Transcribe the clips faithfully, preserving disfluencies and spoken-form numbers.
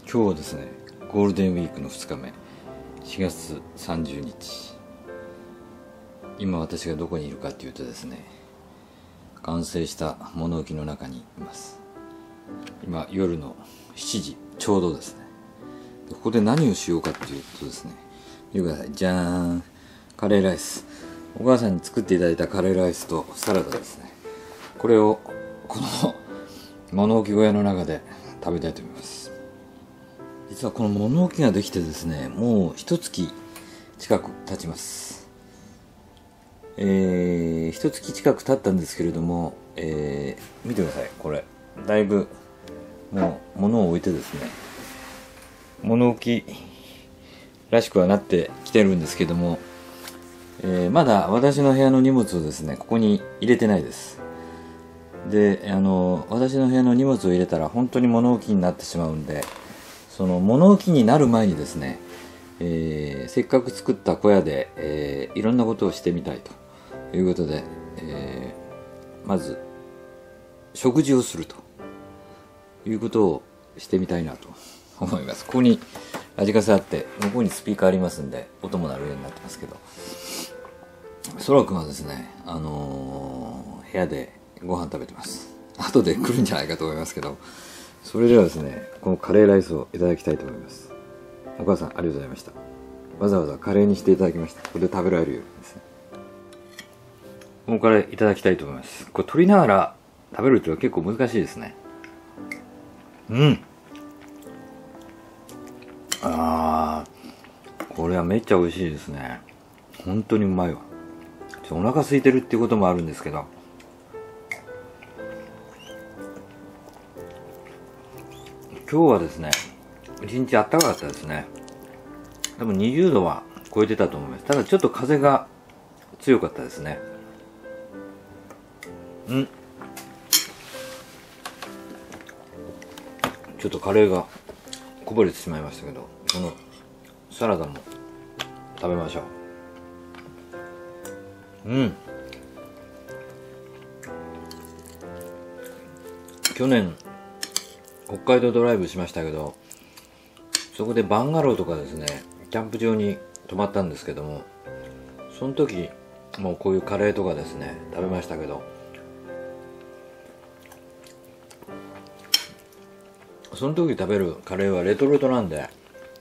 今日はですね、ゴールデンウィークのふつかめ、しがつさんじゅうにち。今私がどこにいるかというとですね、完成した物置の中にいます。今夜のしちじちょうどですね。ここで何をしようかというとですね、見てください。じゃーん、カレーライス。お母さんに作っていただいたカレーライスとサラダですね。これをこの物置小屋の中で食べたいと思います。実はこの物置ができてですね、もう一月近く経ちます。えー、一月近く経ったんですけれども、えー、見てください。これだいぶもう物を置いてですね、物置らしくはなってきてるんですけども、えー、まだ私の部屋の荷物をですねここに入れてないです。で、あの私の部屋の荷物を入れたら本当に物置になってしまうんで、その物置になる前にですね、えー、せっかく作った小屋で、えー、いろんなことをしてみたいということで、えー、まず食事をするということをしてみたいなと思います。ここにラジカセあって、向こうにスピーカーありますんで音も鳴るようになってますけど、そらくんはですね、あのー、部屋でご飯食べてます。後で来るんじゃないかと思いますけど、それではですね、このカレーライスをいただきたいと思います。お母さんありがとうございました。わざわざカレーにしていただきました。これで食べられるようにですね、このカレーいただきたいと思います。これ取りながら食べるっていうのは結構難しいですね。うん、あー、これはめっちゃ美味しいですね。本当にうまいわ。ちょお腹空いてるっていうこともあるんですけど、今日はですね、一日あったかかったですね。多分にじゅうどは超えてたと思います。ただちょっと風が強かったですね。うんちょっとカレーがこぼれてしまいましたけど、このサラダも食べましょう。うん去年北海道ドライブしましたけど、そこでバンガローとかですね、キャンプ場に泊まったんですけども、その時もうこういうカレーとかですね食べましたけど、その時食べるカレーはレトルトなんで、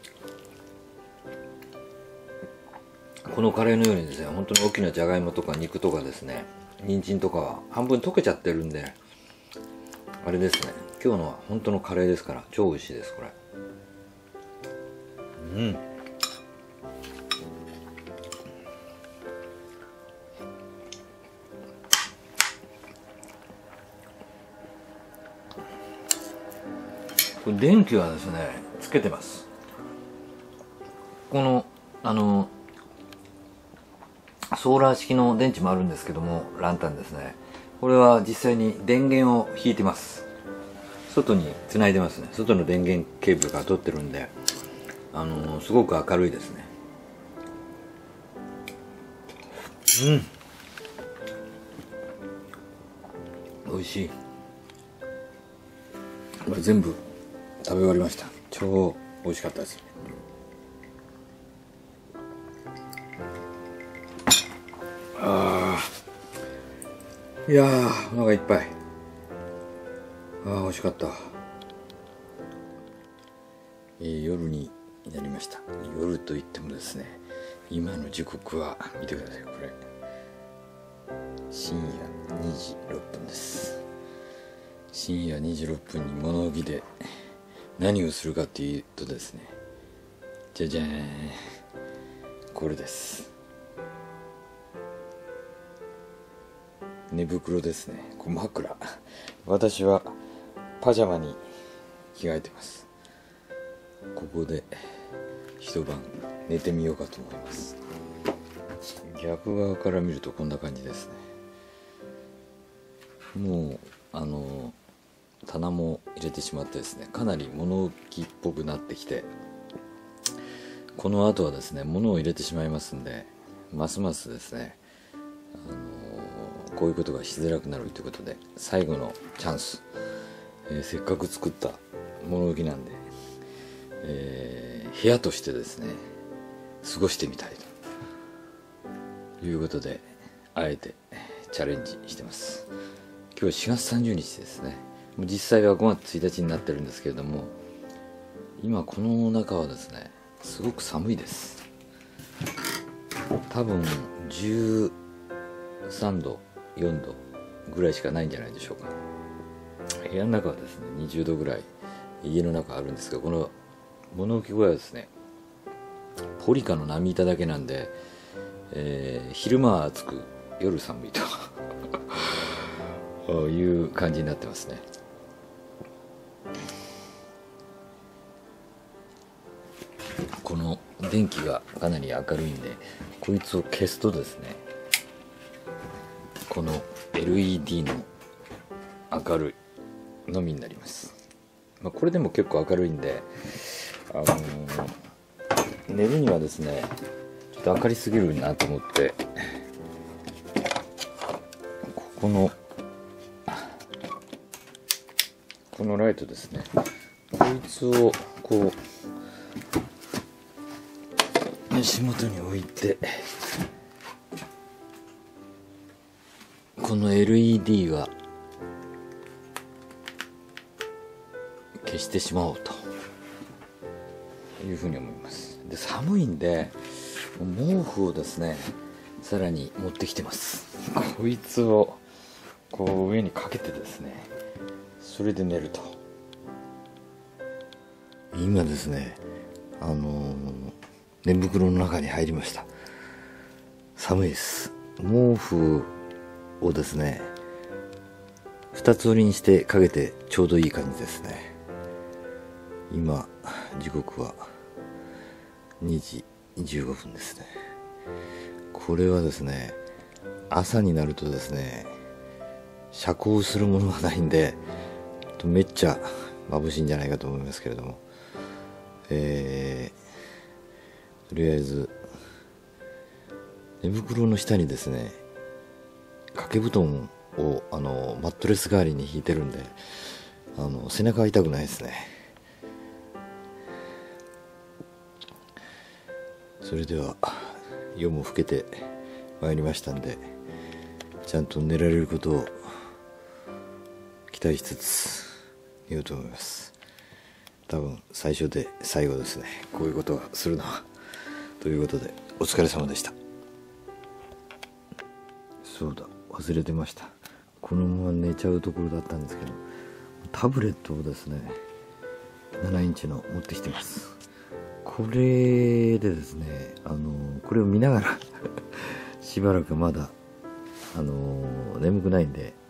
このカレーのようにですね、本当に大きなじゃがいもとか肉とかですね、人参とかは半分溶けちゃってるんで、あれですね、今日のは本当のカレーですから超美味しいです。これうんこれ電気はですねつけてます。このあのソーラー式の電池もあるんですけども、ランタンですね、これは実際に電源を引いてます。外につないでますね。外の電源ケーブルから取ってるんで、あのー、すごく明るいですね。うん美味しい。これ全部食べ終わりました。超美味しかったです。あーいやーお腹いっぱい。あー美味しかった。えー、夜になりました。夜といってもですね、今の時刻は見てください。これ深夜にじろっぷんです。深夜にじろっぷんに物置で何をするかっていうとですね、じゃじゃーん、これです。寝袋ですね。これ枕。私はパジャマに着替えてます。ここで一晩寝てみようかと思います。逆側から見るとこんな感じですね。もうあの棚も入れてしまってですね、かなり物置っぽくなってきて、この後はですね物を入れてしまいますんで、ますますですね、あのこういうことがしづらくなるということで、最後のチャンス、えー、せっかく作った物置なんで、 えー、部屋としてですね過ごしてみたいということで、あえてチャレンジしてます。今日はしがつさんじゅうにちですね。もう実際はごがつついたちになってるんですけれども、今この中はですねすごく寒いです。多分じゅうさんどよんどぐらいしかないんじゃないでしょうか。部屋の中はですねにじゅうどぐらい家の中あるんですが、この物置小屋はですねポリカの波板だけなんで、えー、昼間は暑く夜寒いという感じになってますね。この電気がかなり明るいんで、こいつを消すとですねこの エルイーディー の明るいのみになります。まあ、これでも結構明るいんで、あのー、寝るにはですねちょっと明かりすぎるなと思って、ここのこのライトですね、こいつをこう足元に置いて、この エルイーディー は消してしまおうというふうに思います。で、寒いんで毛布をですねさらに持ってきてます。こいつをこう上にかけてですね、それで寝ると。今ですねあのー、寝袋の中に入りました。寒いです。毛布をですね二つ折りにしてかけてちょうどいい感じですね。今時刻はにじじゅうごふんですね。これはですね朝になるとですね遮光するものがないんでめっちゃ眩しいんじゃないかと思いますけれども、えー、とりあえず寝袋の下にですね掛け布団をあのマットレス代わりに引いてるんで、あの背中は痛くないですね。それでは夜も更けてまいりましたんで、ちゃんと寝られることを期待しつつ寝ようと思います。多分最初で最後ですね、こういうことをするのは。ということでお疲れ様でした。そうだ、忘れてました。このまま寝ちゃうところだったんですけど、タブレットをですねななインチの持ってきてます。これでですねあのこれを見ながらしばらくまだあの眠くないんで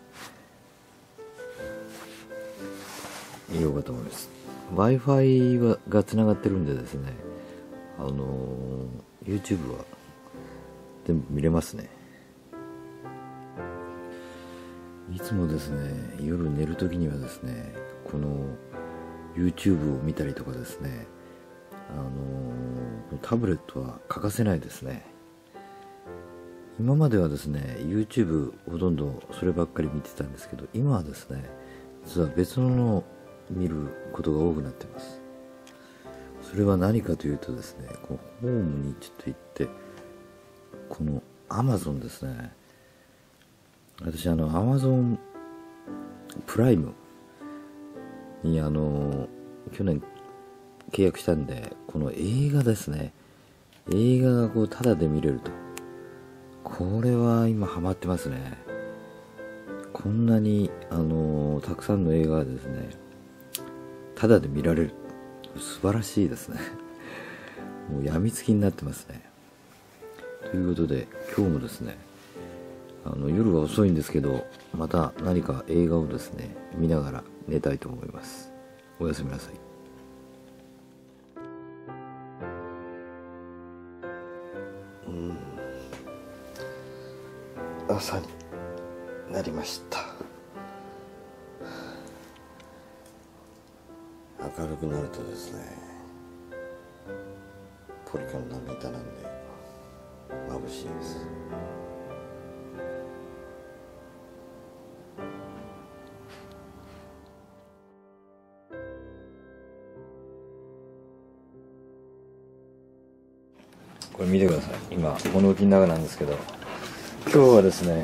見ようかと思います。 Wi-Fi がつながってるんでですね、あの YouTube は全部見れますね。いつもですね夜寝る時にはですねこの YouTube を見たりとかですね、あのタブレットは欠かせないですね。今まではですね YouTube ほとんどそればっかり見てたんですけど、今はですね実は別ののを見ることが多くなっています。それは何かというとですね、このホームにちょっと行って、この Amazon ですね、私あの Amazon プライムにあの去年契約したんで、この映画ですね、映画がこうタダで見れると、これは今ハマってますね。こんなにあのたくさんの映画がですねタダで見られる、素晴らしいですね。もう病みつきになってますね。ということで今日もですねあの夜は遅いんですけど、また何か映画をですね見ながら寝たいと思います。おやすみなさい。うん、朝になりました。明るくなるとですねポリカの波板なんで眩しいです。 これ見てください。今物置の中なんですけど、今日はですね、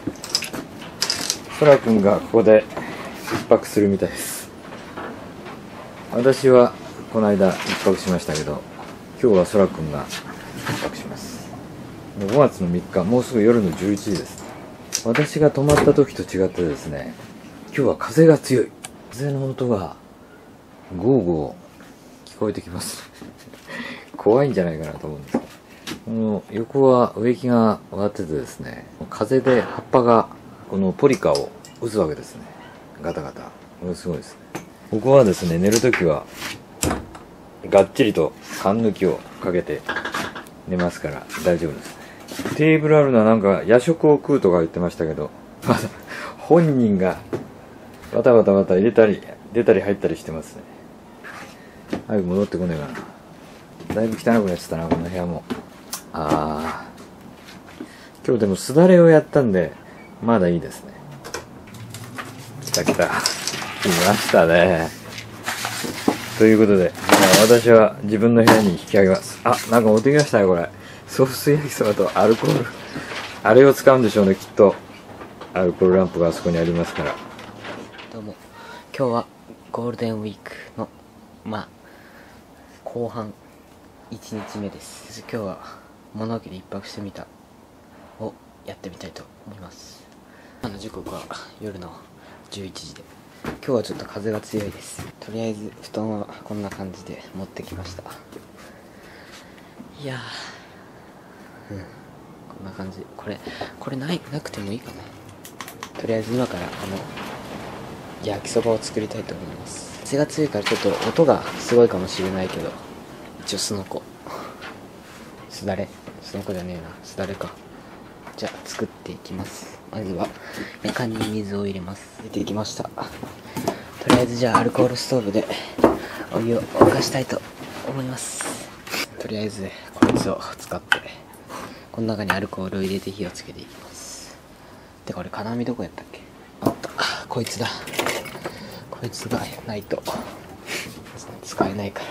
そらくんがここで一泊するみたいです。私はこの間一泊しましたけど、今日はそらくんが一泊します。ごがつのみっか、もうすぐ夜のじゅういちじです。私が泊まった時と違ってですね、今日は風が強い。風の音がゴーゴー聞こえてきます怖いんじゃないかなと思うんですけど、この横は植木が終わっててですね、風で葉っぱがこのポリカを打つわけですね。ガタガタ。これすごいですね。ここはですね、寝るときはがっちりと缶抜きをかけて寝ますから大丈夫ですね。テーブルあるのはなんか夜食を食うとか言ってましたけど、まだ本人がバタバタバタ入れたり出たり入ったりしてますね。早く戻ってこねえかな。だいぶ汚くなってたな、この部屋も。ああ、今日でもすだれをやったんでまだいいですね。来た来た、来ましたね。ということで、私は自分の部屋に引き上げます。あ、なんか持ってきましたね、これ。ソース焼きそばとアルコール。あれを使うんでしょうね、きっと。アルコールランプがあそこにありますから。 どうも、今日はゴールデンウィークのまあ後半いちにちめです。今日は物置で一泊してみたをやってみたいと思います。今の時刻は夜のじゅういちじで、今日はちょっと風が強いです。とりあえず布団はこんな感じで持ってきました。いやー、うん、こんな感じ。これこれないなくてもいいかな。とりあえず今からこの焼きそばを作りたいと思います。風が強いからちょっと音がすごいかもしれないけど、一応すのこすだれすのこじゃねえなすだれか。じゃあ作っていきます。まずはやかんに水を入れます。入れていきました。とりあえずじゃあアルコールストーブでお湯を沸かしたいと思います。とりあえずこいつを使ってこの中にアルコールを入れて火をつけていきます。で、これ金網どこやったっけ。あった、こいつだ。こいつがないと使えないから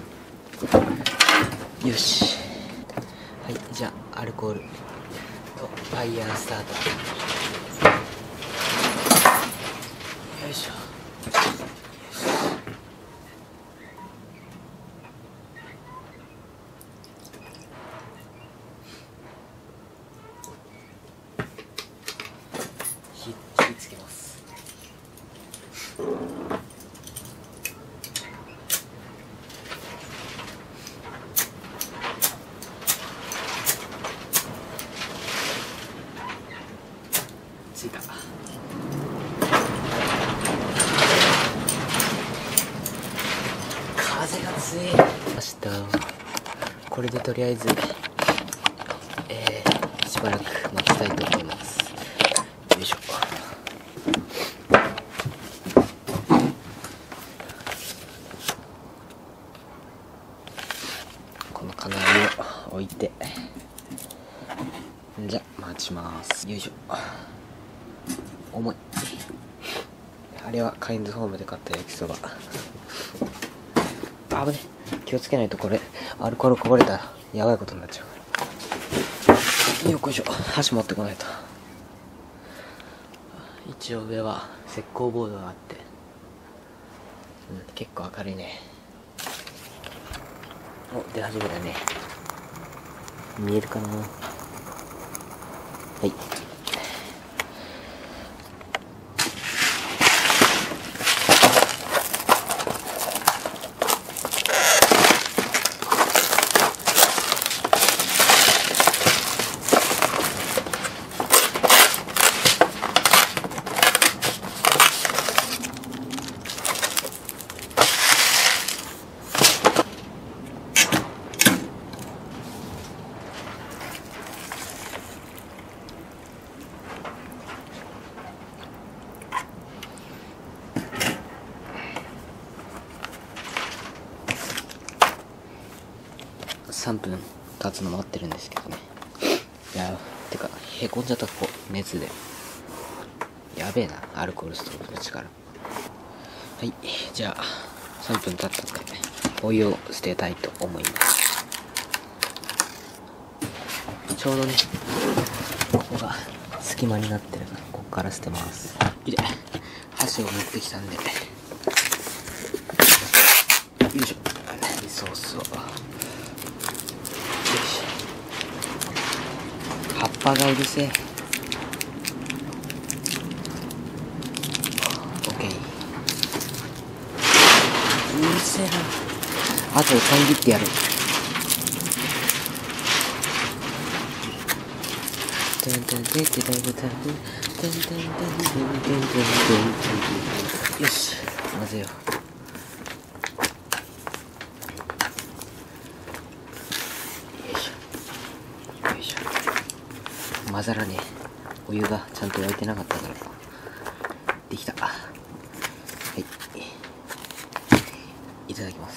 。よし、はい、じゃあアルコールとファイヤースターター。よいしょ。火火つけます。ついた。風が強い。明日これでとりあえず、えー、しばらく待ちたいと思います。よいしょ。この金網を置いて、じゃあ待ちます。よいしょ。重い。あれはカインズホームで買った焼きそば。あぶね、気をつけないと。これアルコールこぼれたらやばいことになっちゃうから。よっこいしょ。箸持ってこないと。一応上は石膏ボードがあって、うん、結構明るいね。お、出始めたね。見えるかな。はい。さんぷん経つの待ってるんですけどね。いやー、てかへこんじゃった。ここ熱でやべえな、アルコールストーブの力。はい、じゃあさんぷん経ったんでお湯を捨てたいと思います。 ちょうどねここが隙間になってるから、ここから捨てます。いで箸を持ってきたんで、よいしょ、リソースを、よいしょ、葉っぱがうるせえ。 OK、 うるせえな。あとさん切ってやる。よし、混ぜよう。よいしょよいしょ。混ざらねえ。お湯がちゃんと沸いてなかったからできた。はい、いただきます。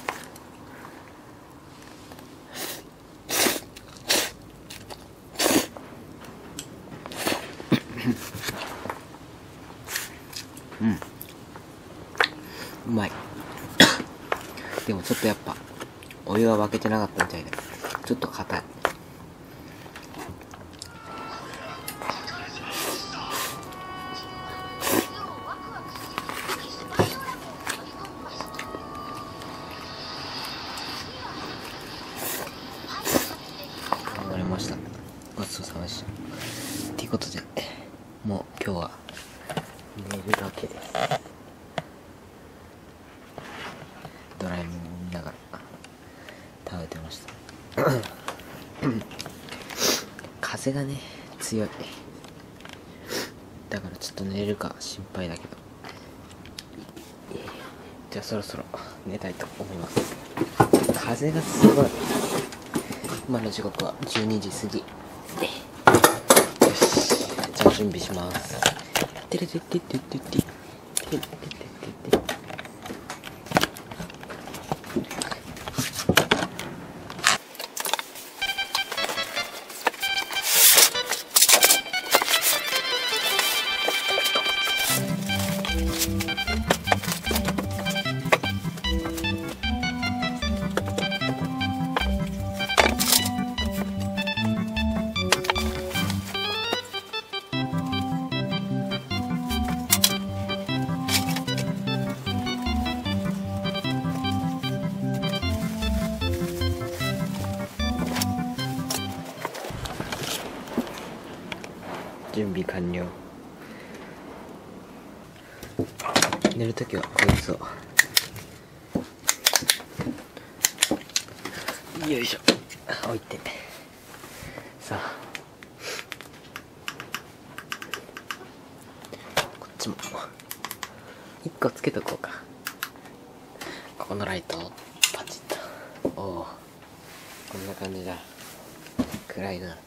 うん、うまい。でもちょっとやっぱお湯が沸けてなかったみたいでちょっと硬い。頑張りました。ごちそうさまでした。ということで、もう今日は寝るだけです。ドラえもんを見ながら食べてました。風がね強い。だからちょっと寝れるか心配だけど、じゃあそろそろ寝たいと思います。風がすごい。今の時刻はじゅうにじ過ぎ。よし、じゃあ準備します。てれてってってってっててれてってってって。準備完了。寝るときはこいつをよいしょ置いて、さあこっちもいっこつけとこうか。ここのライトをパチッと。おお、こんな感じだ。暗いな。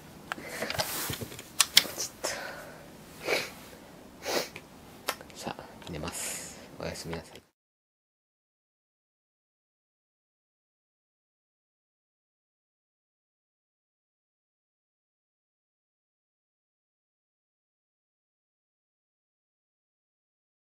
寝ます。おやすみなさい。